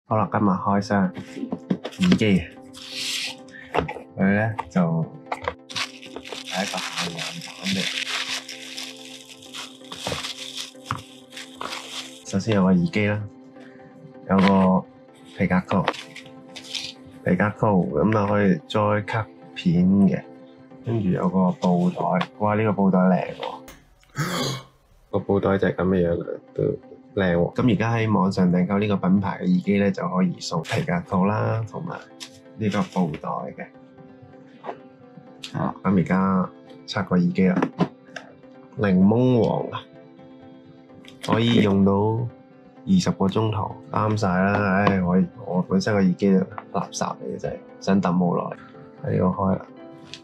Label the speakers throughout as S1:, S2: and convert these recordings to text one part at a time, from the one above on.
S1: 好啦，今日開箱耳機，佢咧就係一個限量版嘅。首先有個耳機啦，有個皮革套，咁就可以再卡片嘅。跟住有個布袋，哇！呢個布袋靚喎，個布袋就係咁嘅樣啦，都靚喎。咁而家喺網上訂購呢個品牌嘅耳機咧，就可以送皮革套啦，同埋呢個布袋嘅。咁而家拆個耳機啦，檸檬黃啊，可以用到20個鐘頭，啱晒啦。唉，我本身個耳機就垃圾嚟嘅，真係想抌好耐。喺呢度開啦。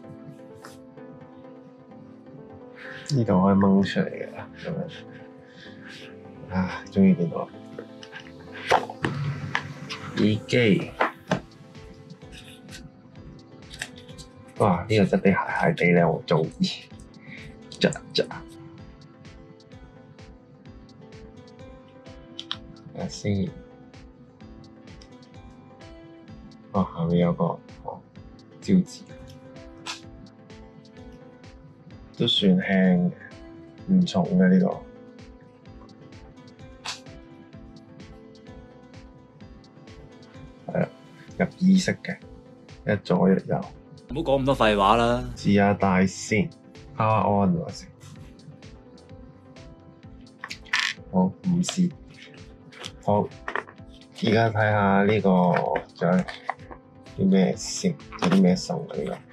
S1: 呢度可以掹出嚟嘅，咁樣啊，終於見到耳機。哇！呢個質地鞋鞋地咧，我中意，睇下先。下面有個招紙。都算輕嘅，唔重嘅呢個。係啦，入耳式嘅，一左一右。
S2: 唔好講咁多廢話啦。
S1: 試下戴先 ，Power on 喎先。好，唔試。好，而家睇下呢個仲有啲咩先，有啲咩送嘅呢個。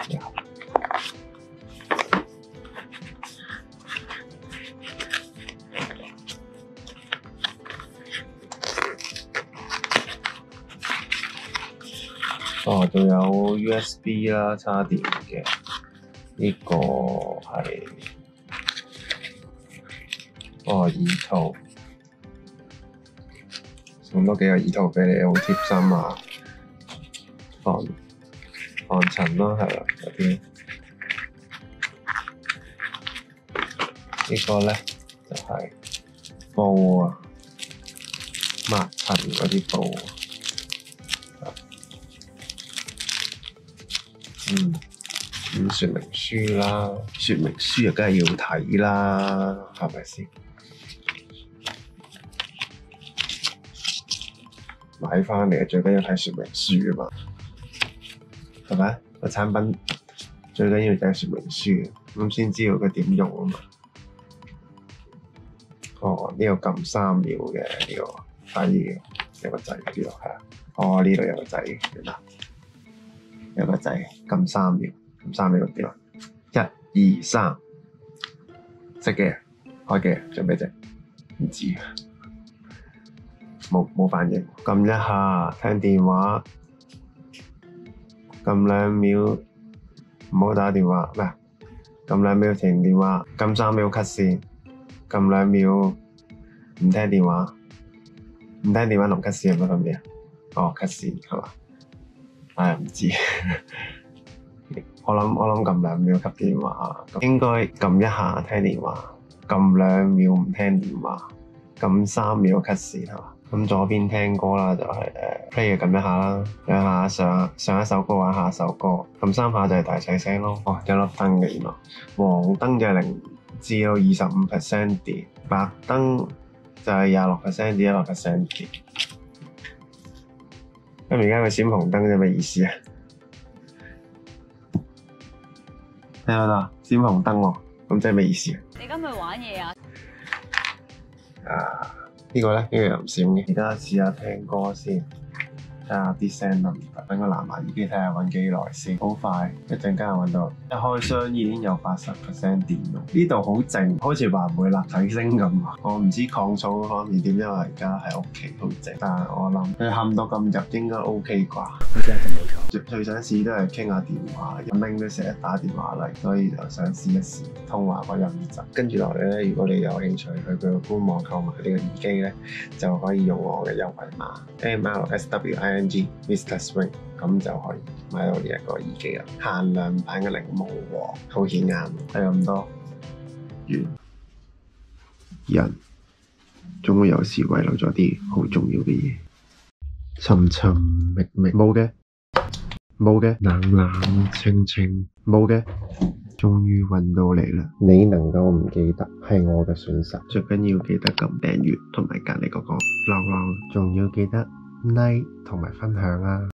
S1: 仲有 USB 啦，插電嘅。呢個係耳套，送多幾個耳套俾你，好貼心啊！防塵咯，係啦，嗰啲。呢個咧就係布啊，抹塵嗰啲布。說明書啦，說明書梗係要睇啦，係咪先？買返嚟最緊要睇說明書啊嘛，係咪？個產品最緊要就係說明書，咁先知道佢點用啊嘛。呢個撳3秒嘅呢個睇嘅，有個掣呢度係啊。呢度有個掣，原來有個掣撳3秒。3秒點啊？1、2、3，熄機，開機，做咩啫？唔知，冇反應。撳一下聽電話，撳2秒唔好打電話，咩？撳2秒停電話，撳3秒 cut 線，撳2秒唔聽電話，唔聽電話同 cut 線有乜分別啊？cut 線係嘛？唔知。我諗撳2秒吸電話，應該撳一下聽電話，撳2秒唔聽電話，撳3秒 cut 線係嘛？咁左邊聽歌啦，就係play 撳一下啦，兩下上一首歌或者下一首歌，撳3下就係大細聲咯。有粒燈嘅原來，黃燈就係0至到25% 電，白燈就係26%至100% 電。咁而家佢閃紅燈係咩意思啊？聽到啦，閃紅燈喎，咁即係咩意思啊？
S3: 你今日玩嘢啊？
S1: 呢個咧，又唔閃嘅。而家試下聽歌先，睇下啲聲得唔得。等個藍牙耳機睇下揾幾耐先，好快，一陣間揾到。一開箱已經有80% 電咯。呢度好靜，好似話唔會立體聲咁。我唔知抗噪方面點，因為而家喺屋企好靜。但係我諗佢冚到咁入應該 OK 啩。
S2: 好似一定冇錯。
S1: 最想試都係傾下電話，阿明都成日打電話嚟，所以就想試一試通話個音質。跟住落嚟咧，如果你有興趣去佢個官網購買呢個耳機咧，就可以用我嘅優惠碼 MRSWING Mr Swing， 咁就可以買到呢一個耳機啦。限量版嘅檸檬黃，好顯眼。係咁多，完。人總會有時遺留咗啲好重要嘅嘢。 尋尋覓覓，冇嘅，冇嘅，冷冷清清，冇嘅，終於揾到你啦！你能夠唔記得係我嘅損失，最緊要記得撳訂閱同埋隔離嗰個鬧鬧，仲要記得 like 同埋分享啊！